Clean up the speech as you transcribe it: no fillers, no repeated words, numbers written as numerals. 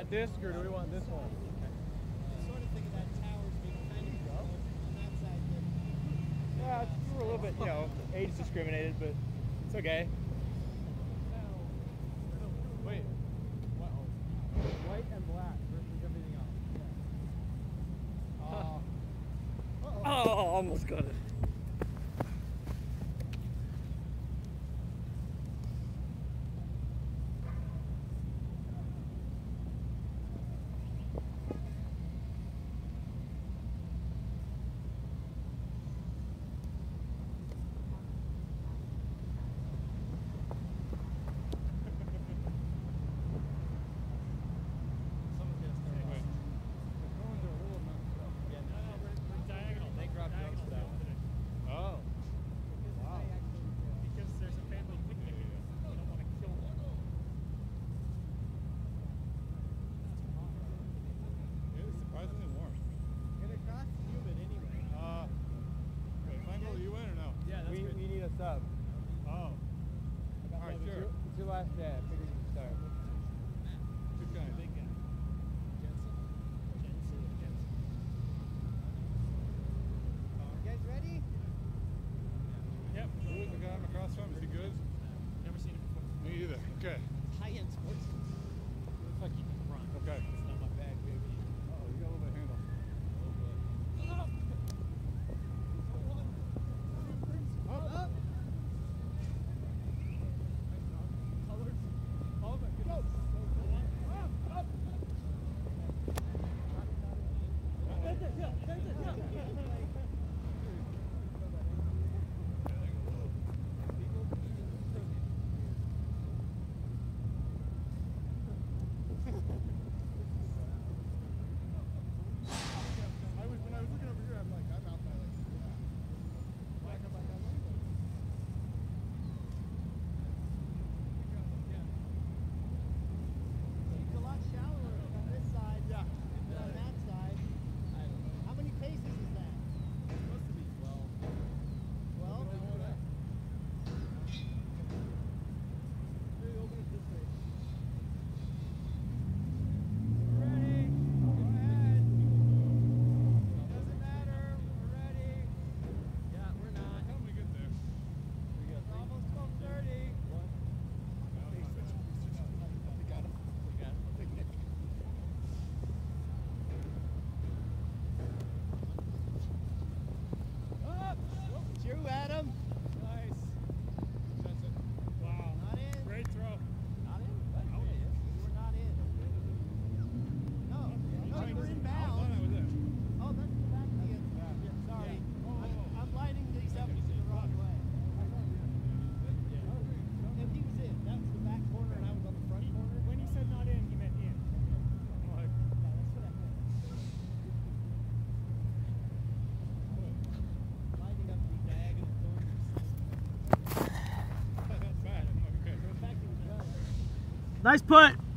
want this or do we want this one? I sort of think of that tower's being kind of on that side. Yeah, we're a little bit, you know, age discriminated, but it's okay. Wait. Wow. White and black versus everything else. Oh, almost got it. Sub. Oh. All right, sure. It's your last day. I figured you could start. Good guy. Big guy. Jensen. You guys ready? Yep. Who is the guy I'm across from? Is he good? Never seen him before. Me either. Okay. High-end sports. Looks like he can run. Okay. It's not my bag, baby. Oh, you got a little bit of handle. Up. When I was looking over here, I'm like, I'm out by like, why come back that way? It's a lot shallower on this side than on that side. How many paces is that? Supposed to be 12. 12? Maybe open it this way. We're ready. Go ahead. Doesn't matter. We're ready. Yeah, we're not. How do we get there? It's almost 12:30. Up. It's you, Adam. Nice. Jensen. Wow. Not in. Great throw. Not in? You were not in. No, you were I inbound. thought I was in. Oh, that's the back again. Sorry. I'm lining these up the wrong way. And he was in. That was the back corner and I was on the front corner. When he said not in, he meant in. Yeah, that's what I meant. Lining up the diagonal corners. That's bad. Okay. In fact, it was done. Nice putt.